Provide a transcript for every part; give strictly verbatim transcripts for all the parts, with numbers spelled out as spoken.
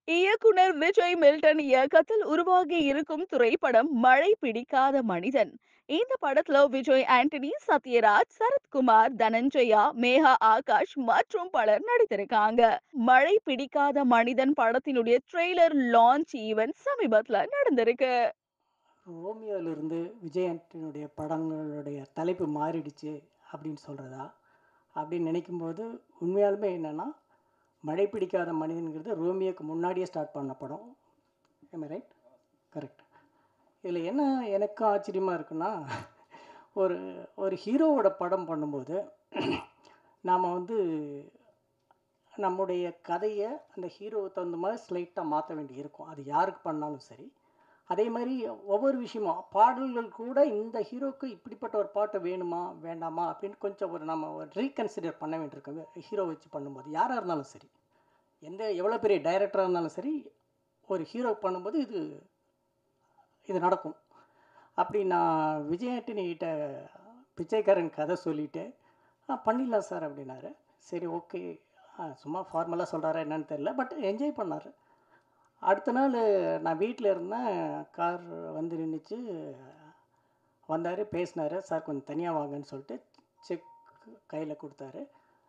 இயக்குனர் விஜய் மில்டன் இயக்கத்தில் உருவாகி இருக்கும் திரைப்படம் மழை பிடிக்காத மனிதன். இந்த படத்துல விஜய் ஆண்டனி, சத்யராஜ், சரத்குமார், தனஞ்சயா, மேகா ஆகாஷ் மற்றும் பலர் நடித்திருக்காங்க. மழை பிடிக்காத மனிதன் படத்தினுடைய ட்ரெய்லர் லான்ச் ஈவென்ட் சமீபத்துல நடந்திருக்கு. ரோமியோவிலிருந்து விஜய் ஆண்டனியுடைய படங்களுடைய தலைப்பு மாறிடுச்சு அப்படின்னு சொல்கிறதா? அப்படின்னு நினைக்கும்போது உண்மையாலுமே என்னென்னா, மழை பிடிக்காத மனிதன்கிறது ரோமியோக்கு முன்னாடியே ஸ்டார்ட் பண்ண படம். am I right? கரெக்ட். இதில் என்ன எனக்கு ஆச்சரியமாக இருக்குன்னா, ஒரு ஒரு ஹீரோவோட படம் பண்ணும்போது நாம் வந்து நம்முடைய கதையை அந்த ஹீரோவுக்கு தகுந்த மாதிரி ஸ்லைட்டாக மாற்ற வேண்டி இருக்கும். அது யாருக்கு பண்ணாலும் சரி. அதே மாதிரி ஒவ்வொரு விஷயமும் பாடல்கள் கூட இந்த ஹீரோவுக்கு இப்படிப்பட்ட ஒரு பாட்டு வேணுமா வேண்டாமா அப்படின்னு கொஞ்சம் ஒரு நம்ம ஒரு ரீகன்சிடர் பண்ண வேண்டியிருக்கோம் ஹீரோ வச்சு பண்ணும்போது. யாராக இருந்தாலும் சரி, எந்த எவ்வளோ பெரிய டைரக்டராக இருந்தாலும் சரி, ஒரு ஹீரோ பண்ணும்போது இது இது நடக்கும். அப்படி நான் விஜய் ஆண்டனிகிட்ட பிச்சைக்காரன் கதை சொல்லிவிட்டு ஆ பண்ணிடலாம் சார் அப்படின்னாரு. சரி, ஓகே. சும்மா ஃபார்மலாக சொல்கிறாரா என்னன்னு தெரில, பட் என்ஜாய் பண்ணார். அடுத்த நாள் நான் வீட்டில் இருந்தேன். கார் வந்து நின்றுச்சு. வந்தார், பேசினார். சார் கொஞ்சம் தனியாக வாங்கன்னு சொல்லிட்டு செக் கையில் கொடுத்தாரு.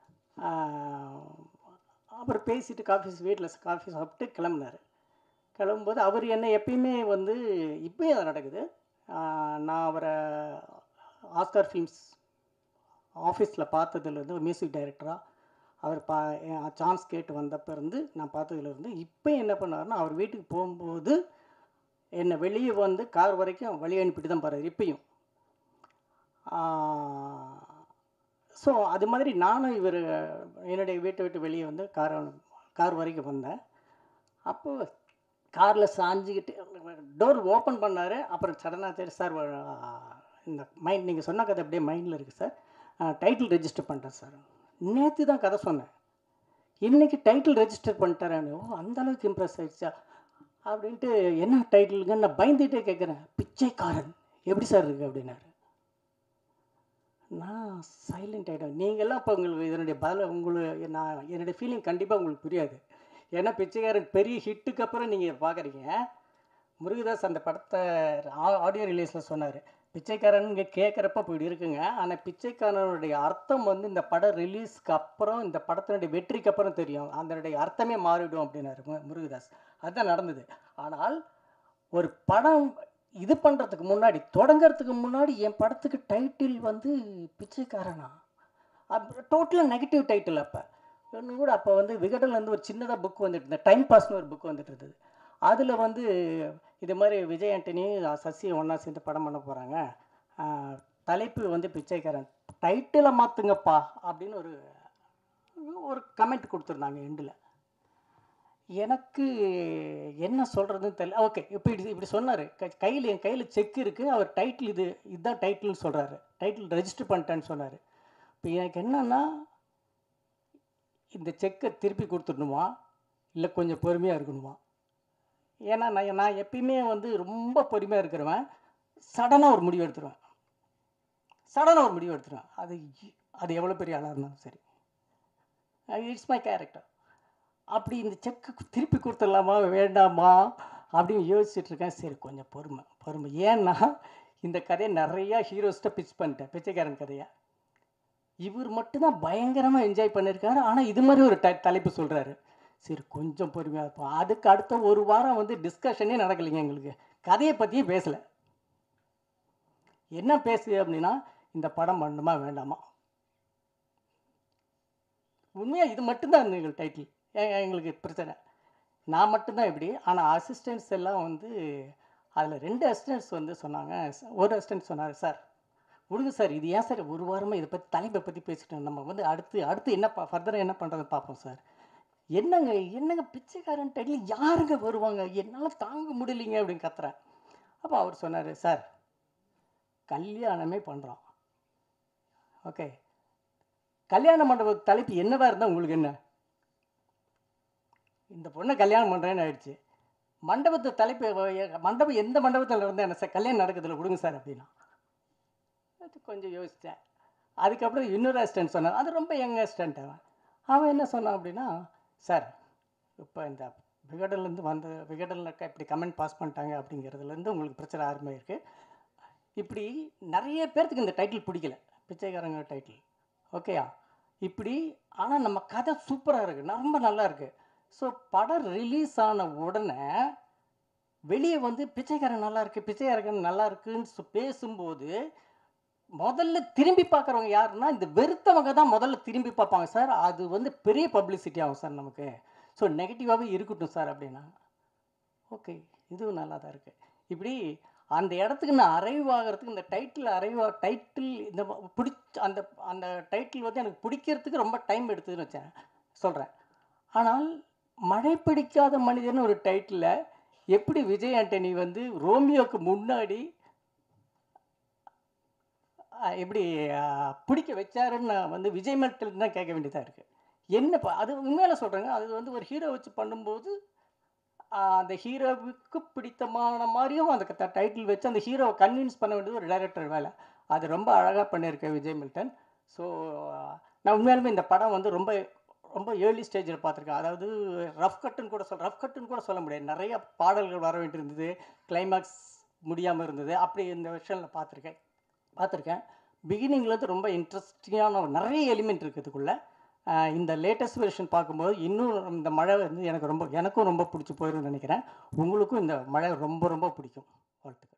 அப்புறம் பேசிவிட்டு காஃபி வீட்டில் காஃபி சாப்பிட்டு கிளம்புனார். கிளம்பும்போது அவர் என்ன எப்பயுமே வந்து இப்போயும் அது நடக்குது. நான் அவரை ஆஸ்கார் ஃபிலிம்ஸ் ஆஃபீஸில் பார்த்ததுலேருந்து மியூசிக் டைரக்டராக அவர் பா சான்ஸ் கேட்டு வந்தப்போ இருந்து நான் பார்த்ததுலேருந்து இப்போ என்ன பண்ணாருன்னா, அவர் வீட்டுக்கு போகும்போது என்னை வெளியே வந்து கார் வரைக்கும் வழி அனுப்பிட்டு தான் போகிறார் இப்பயும். ஸோ அது மாதிரி நானும் இவர் என்னுடைய வீட்டை விட்டு வெளியே வந்து கார் கார் வரைக்கும் வந்தேன். அப்போது காரில் சாஞ்சிக்கிட்டு டோர் ஓப்பன் பண்ணார். அப்புறம் சடனாக தெரியும் சார், இந்த மைண்ட் நீங்கள் சொன்ன கதை அப்படியே மைண்டில் இருக்குது சார். டைட்டில் ரெஜிஸ்டர் பண்ணிட்டேன் சார். நேற்று தான் கதை சொன்னேன், இன்றைக்கி டைட்டில் ரெஜிஸ்டர் பண்ணிட்டேன். ஓ, அந்தளவுக்கு இம்ப்ரெஸ் ஆகிடுச்சா அப்படின்ட்டு. என்ன டைட்டிலுங்க நான் பயந்துகிட்டே கேட்குறேன். பிச்சைக்காரன் எப்படி சார் இருக்குது அப்படின்னாரு. நான் சைலண்ட் ஆகிட்டேன். நீங்கள்லாம் இப்போ உங்களுக்கு இதனுடைய பதில் உங்களுக்கு நான் என்னுடைய ஃபீலிங் கண்டிப்பாக உங்களுக்கு புரியாது. ஏன்னா பிச்சைக்காரன் பெரிய ஹிட்டுக்கு அப்புறம் நீங்கள் பார்க்குறீங்க. முருகதாஸ் அந்த படத்தை ஆடியோ ரிலீஸில் சொன்னார், பிச்சைக்காரன் இங்கே கேட்குறப்ப இப்படி இருக்குங்க, ஆனால் பிச்சைக்காரனுடைய அர்த்தம் வந்து இந்த படம் ரிலீஸ்க்கு அப்புறம், இந்த படத்தினுடைய வெற்றிக்கு அப்புறம் தெரியும், அதனுடைய அர்த்தமே மாறிடும் அப்படின்னாரு முருகதாஸ். அதுதான் நடந்தது. ஆனால் ஒரு படம் இது பண்ணுறதுக்கு முன்னாடி, தொடங்கிறதுக்கு முன்னாடி என் படத்துக்கு டைட்டில் வந்து பிச்சைக்காரனா, அப்போ டோட்டலாக நெகட்டிவ் டைட்டில். அப்போ இன்னும் கூட அப்போ வந்து விகடன்லேருந்து ஒரு சின்னதாக புக் வந்துட்டு இருந்தது, டைம் பாஸ்னு ஒரு புக் வந்துட்டு இருந்தது. அதில் வந்து இது மாதிரி விஜய் ஆண்டனி சசி ஒன்றா சேர்ந்து படம் பண்ண போகிறாங்க, தலைப்பு வந்து பிச்சைக்காரன், டைட்டிலை மாற்றுங்கப்பா அப்படின்னு ஒரு ஒரு கமெண்ட் கொடுத்துருந்தாங்க எண்டில். எனக்கு என்ன சொல்கிறதுன்னு தெரியல. ஓகே, இப்போ இப்படி இப்படி சொன்னார். கையில் என் கையில் செக் இருக்குது, அவர் டைட்டில் இது இதுதான் டைட்டில்னு சொல்கிறாரு, டைட்டில் ரெஜிஸ்டர் பண்ணிட்டேன்னு சொன்னார். இப்போ எனக்கு என்னன்னா, இந்த செக்கை திருப்பி கொடுத்துடணுமா இல்லை கொஞ்சம் பொறுமையாக இருக்கணுமா? ஏன்னா நான் நான் எப்பயுமே வந்து ரொம்ப பொறுமையாக இருக்கிறவன். சடனாக ஒரு முடிவு எடுத்துருவேன் சடனாக ஒரு முடிவு எடுத்துருவேன் அது அது எவ்வளோ பெரிய ஆளாக இருந்தாலும் சரி. It's my character. அப்படி இந்த செக்கு திருப்பி கொடுத்துடலாமா வேண்டாமா அப்படின்னு யோசிச்சுட்டு இருக்கேன். சரி, கொஞ்சம் பொறுமை பொறுமை ஏன்னா இந்த கதையை நிறையா ஹீரோஸ்ட்டை பிச் பண்ணிட்டேன், பிச்சைக்காரன் கதையை. இவர் மட்டும்தான் பயங்கரமாக என்ஜாய் பண்ணியிருக்காரு, ஆனால் இது மாதிரி ஒரு ட தலைப்பு சொல்கிறாரு. சரி, கொஞ்சம் பொறுமையாக இருப்போம். அதுக்கு அடுத்த ஒரு வாரம் வந்து டிஸ்கஷனே நடக்கலைங்க எங்களுக்கு, கதையை பற்றியே பேசலை. என்ன பேசுது அப்படின்னா, இந்த படம் பண்ணணுமா வேண்டாமா. உண்மையாக இது மட்டும்தான் எங்களுக்கு டைட்டில், எங்களுக்கு பிரச்சனை. நான் மட்டும்தான் இப்படி. ஆனால் அசிஸ்டன்ட்ஸ் எல்லாம் வந்து அதில் ரெண்டு அசிஸ்டன்ட்ஸ் வந்து சொன்னாங்க. ஒரு அசிஸ்டன்ட் சொன்னார், சார் விடுங்க சார், இது ஏன் சார் ஒரு வாரமாக இதை பற்றி தலைப்பை பற்றி பேசிட்டோம், நம்ம வந்து அடுத்து அடுத்து என்ன ஃபர்தராக என்ன பண்ணுறதுன்னு பார்ப்போம் சார். என்னங்க என்னங்க பிச்சைக்காரன் டைட்டில் யாருங்க வருவாங்க, என்னால் தாங்க முடியலைங்க அப்படின்னு கத்துறேன். அப்போ அவர் சொன்னார், சார் கல்யாணமே பண்ணுறோம், ஓகே, கல்யாண மண்டப தலைப்பு என்னவா இருந்தால் உங்களுக்கு என்ன, இந்த பொண்ணை கல்யாணம் பண்ணுறேன்னு ஆயிடுச்சு, மண்டபத்தை தலைப்பு மண்டபம் எந்த மண்டபத்தில் இருந்தால் என்ன சார், கல்யாணம் நடக்குதுல விடுங்க சார் அப்படின்னா. அது கொஞ்சம் யோசித்தேன். அதுக்கப்புறம் இன்னொரு அசிஸ்டன்ட் சொன்னார், அது ரொம்ப யங் அசிஸ்டன்ட். அவன் அவன் என்ன சொன்னான் அப்படின்னா, சார் இப்போ இந்த விகடன்லேருந்து வந்த விகடனில் இப்படி கமெண்ட் பாஸ் பண்ணிட்டாங்க அப்படிங்கிறதுலேருந்து உங்களுக்கு பிரச்சனை ஆரம்பமாயிருக்கு. இப்படி நிறைய பேர்த்துக்கு இந்த டைட்டில் பிடிக்கல, பிச்சைக்காரங்க டைட்டில். ஓகேயா? இப்படி ஆனால் நம்ம கதை சூப்பராக இருக்குது, ரொம்ப நல்லா இருக்குது. ஸோ படம் ரிலீஸ் ஆன உடனே வெளியே வந்து பிச்சைக்காரன் நல்லா இருக்குது, பிச்சைக்காரன் நல்லா இருக்குன்னு சொ பேசும்போது முதல்ல திரும்பி பார்க்குறவங்க யாருன்னா, இந்த வெறுத்தவங்க தான் முதல்ல திரும்பி பார்ப்பாங்க சார். அது வந்து பெரிய பப்ளிசிட்டி ஆகும் சார் நமக்கு. ஸோ நெகட்டிவாகவே இருக்கட்டும் சார் அப்படின்னா. ஓகே, இதுவும் நல்லா தான் இருக்குது. இப்படி அந்த இடத்துக்கு நான் அரைவ் ஆகிறதுக்கு இந்த டைட்டில் அரைவ் டைட்டில் இந்த பிடிச்ச அந்த அந்த டைட்டில் வந்து எனக்கு பிடிக்கிறதுக்கு ரொம்ப டைம் எடுத்ததுன்னு வச்சேன் சொல்கிறேன். ஆனால் மழை பிடிக்காத மனிதன் ஒரு டைட்டில் எப்படி விஜய் ஆண்டனி வந்து ரோமியோவுக்கு முன்னாடி எப்படி பிடிக்க வச்சாருன்னு நான் வந்து விஜய் மெல்டன் தான் கேட்க வேண்டியதாக இருக்குது. என்னப்பா அது உண்மையில சொல்கிறேங்க. அது வந்து ஒரு ஹீரோ வச்சு பண்ணும்போது அந்த ஹீரோவுக்கு பிடித்தமான மாதிரியும் அந்த டைட்டில் வச்சு அந்த ஹீரோவை கன்வின்ஸ் பண்ண வேண்டியது ஒரு டைரக்டர் வேலை. அது ரொம்ப அழகாக பண்ணியிருக்கேன் விஜய் மில்டன். ஸோ நான் உண்மையாலுமே இந்த படம் வந்து ரொம்ப ரொம்ப ஏர்லி ஸ்டேஜில் பார்த்துருக்கேன். அதாவது ரஃப் கட்டுன்னு கூட சொல் ரஃப் கட்டுன்னு கூட சொல்ல முடியாது. நிறைய பாடல்கள் வர வேண்டியிருந்தது, கிளைமேக்ஸ் முடியாமல் இருந்தது. அப்படி இந்த விஷயம் பார்த்துருக்கேன் பார்த்துருக்கேன் பிகினிங்லேருந்து ரொம்ப இன்ட்ரெஸ்டிங்கான நிறைய எலிமெண்ட் இருக்குது இதுக்குள்ளே. இந்த லேட்டஸ்ட் வெர்ஷன் பார்க்கும்போது இன்னும் இந்த மழை வந்து எனக்கு ரொம்ப எனக்கும் ரொம்ப பிடிச்சி போயிருன்னு நினைக்கிறேன். உங்களுக்கும் இந்த மழை ரொம்ப ரொம்ப பிடிக்கும். வாழ்த்துக்கள்.